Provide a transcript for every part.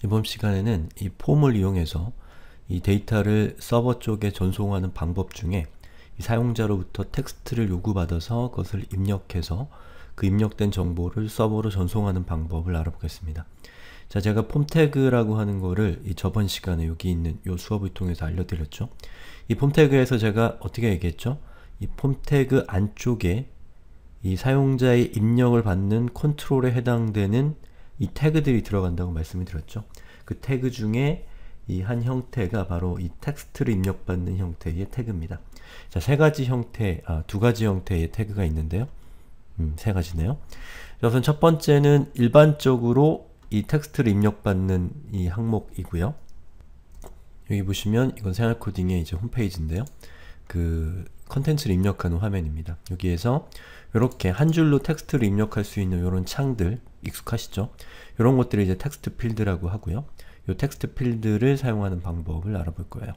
이번 시간에는 이 폼을 이용해서 이 데이터를 서버 쪽에 전송하는 방법 중에 이 사용자로부터 텍스트를 요구받아서 그것을 입력해서 그 입력된 정보를 서버로 전송하는 방법을 알아보겠습니다. 자, 제가 폼 태그라고 하는 거를 이 저번 시간에 여기 있는 이 수업을 통해서 알려드렸죠. 이 폼 태그에서 제가 어떻게 얘기했죠? 이 폼 태그 안쪽에 이 사용자의 입력을 받는 컨트롤에 해당되는 이 태그들이 들어간다고 말씀을 드렸죠. 그 태그 중에 이 한 형태가 바로 이 텍스트를 입력받는 형태의 태그입니다. 자, 두 가지 형태의 태그가 있는데요. 세 가지네요. 우선 첫 번째는 일반적으로 이 텍스트를 입력받는 이 항목이고요. 여기 보시면 이건 생활코딩의 이제 홈페이지인데요. 그 컨텐츠를 입력하는 화면입니다. 여기에서 이렇게 한 줄로 텍스트를 입력할 수 있는 이런 창들 익숙하시죠? 이런 것들을 이제 텍스트 필드라고 하고요. 이 텍스트 필드를 사용하는 방법을 알아볼 거예요.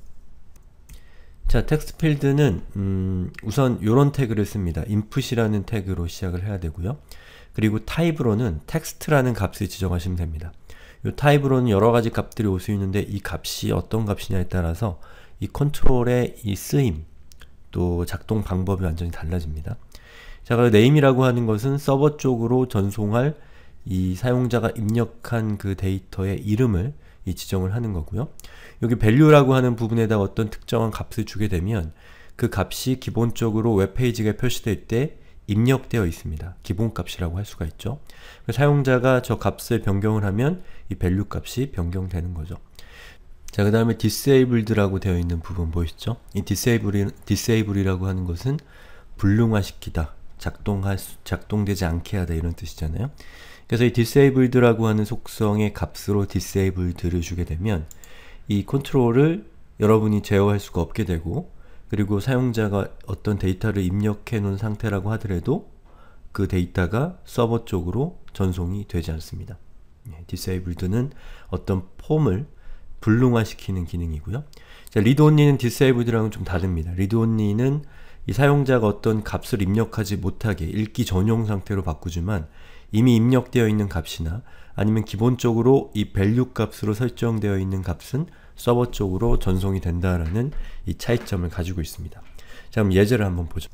자, 텍스트 필드는 우선 이런 태그를 씁니다. input이라는 태그로 시작을 해야 되고요. 그리고 타입으로는 텍스트라는 값을 지정하시면 됩니다. 이 타입으로는 여러가지 값들이 올 수 있는데 이 값이 어떤 값이냐에 따라서 이 컨트롤의 이 쓰임 또 작동 방법이 완전히 달라집니다. 자, 그리고 name이라고 하는 것은 서버 쪽으로 전송할 이 사용자가 입력한 그 데이터의 이름을 지정을 하는 거고요. 여기 value라고 하는 부분에다 어떤 특정한 값을 주게 되면 그 값이 기본적으로 웹페이지가 표시될 때 입력되어 있습니다. 기본값이라고 할 수가 있죠. 사용자가 저 값을 변경을 하면 이 value 값이 변경되는 거죠. 자, 그 다음에 disabled라고 되어 있는 부분 보이시죠? 이 disable이라고 하는 것은 불능화시키다, 작동되지 않게 하다 이런 뜻이잖아요. 그래서 이 disabled라고 하는 속성의 값으로 disabled를 주게 되면 이 컨트롤을 여러분이 제어할 수가 없게 되고, 그리고 사용자가 어떤 데이터를 입력해 놓은 상태라고 하더라도 그 데이터가 서버 쪽으로 전송이 되지 않습니다. disabled는 어떤 폼을 불능화시키는 기능이고요. 자, read-only는 disabled랑은 좀 다릅니다. read-only는 이 사용자가 어떤 값을 입력하지 못하게 읽기 전용 상태로 바꾸지만 이미 입력되어 있는 값이나 아니면 기본적으로 이 value 값으로 설정되어 있는 값은 서버 쪽으로 전송이 된다라는 이 차이점을 가지고 있습니다. 자, 그럼 예제를 한번 보죠.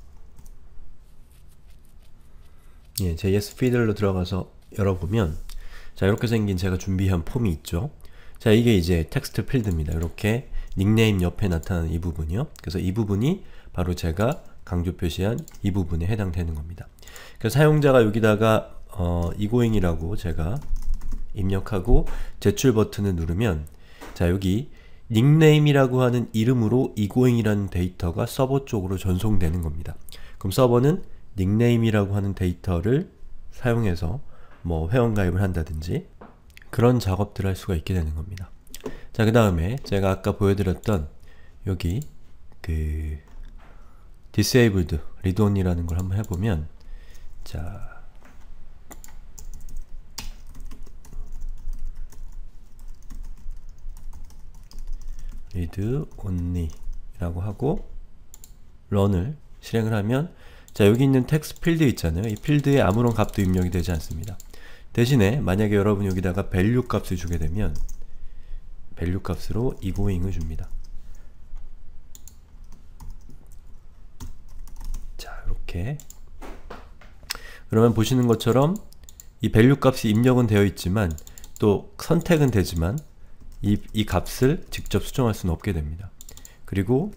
예, JS 피들로 들어가서 열어보면, 자, 이렇게 생긴 제가 준비한 폼이 있죠. 자, 이게 이제 텍스트 필드입니다. 이렇게 닉네임 옆에 나타나는 이 부분이요. 그래서 이 부분이 바로 제가 강조 표시한 이 부분에 해당되는 겁니다. 그래서 사용자가 여기다가 egoing이라고 제가 입력하고 제출 버튼을 누르면, 자, 여기 닉네임이라고 하는 이름으로 egoing이라는 데이터가 서버 쪽으로 전송되는 겁니다. 그럼 서버는 닉네임이라고 하는 데이터를 사용해서 뭐 회원가입을 한다든지 그런 작업들을 할 수가 있게 되는 겁니다. 자, 그 다음에 제가 아까 보여드렸던 여기 그 disableded, read-only라는 걸 한번 해보면, 자, read-only 라고 하고 run을 실행을 하면, 자, 여기 있는 텍스트 필드 있잖아요. 이 필드에 아무런 값도 입력이 되지 않습니다. 대신에 만약에 여러분 여기다가 value 값을 주게 되면 value 값으로 egoing을 줍니다. 자, 이렇게 그러면 보시는 것처럼 이 value 값이 입력은 되어 있지만 또 선택은 되지만 이 값을 직접 수정할 수는 없게 됩니다. 그리고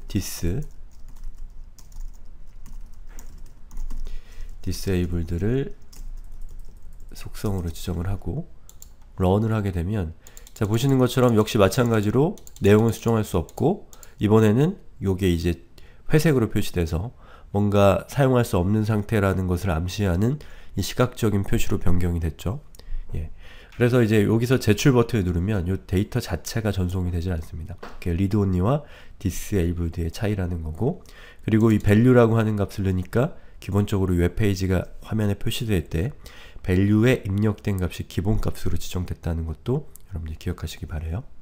disabled를 속성으로 지정을 하고 run을 하게 되면, 자, 보시는 것처럼 역시 마찬가지로 내용을 수정할 수 없고, 이번에는 요게 이제 회색으로 표시돼서 뭔가 사용할 수 없는 상태라는 것을 암시하는 이 시각적인 표시로 변경이 됐죠. 예. 그래서 이제 여기서 제출 버튼을 누르면 이 데이터 자체가 전송이 되지 않습니다. read-only와 disabled의 차이라는 거고, 그리고 이 value라고 하는 값을 넣으니까 기본적으로 웹페이지가 화면에 표시될 때 value에 입력된 값이 기본값으로 지정됐다는 것도 여러분들 기억하시기 바라요.